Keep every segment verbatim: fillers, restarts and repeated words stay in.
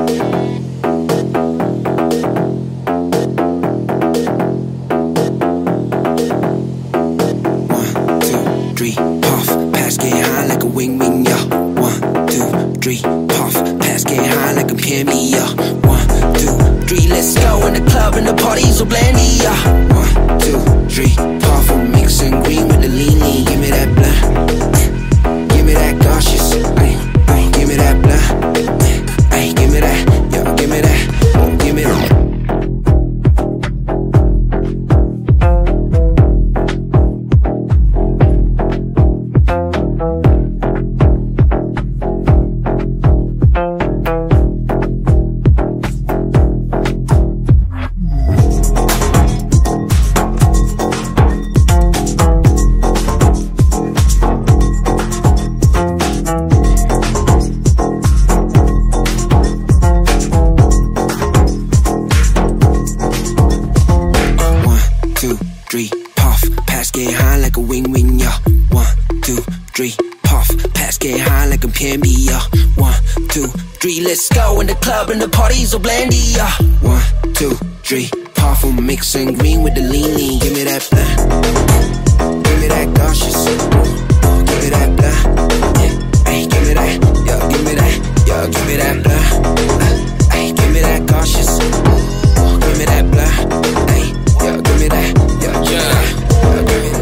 Let's go in the club and the party's so blandy, yeah. One, two, three, powerful mix and green with the lean lean. Give me that blah, give me that cautious, give me that blah, yeah. Hey, give me that, yo, give me that, yo, give me that blah, hey, give me that cautious, give me that blah, hey, yo, give me that, yo, give me that, yo, give me that.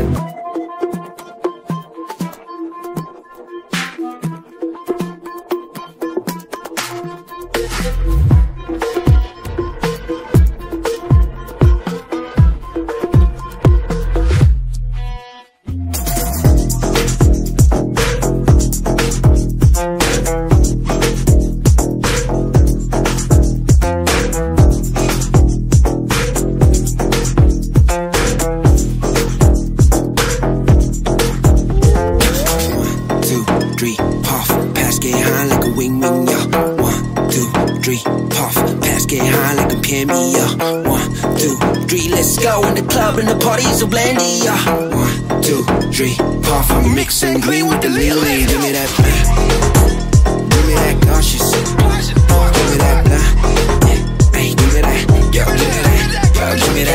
And the party's so blandy, yeah. One, two, three, puff, I'm mixing green with the lean lean. Give me that blah, give me that cautious, give me that blah, hey, give me that, yo, give me that, yo, give me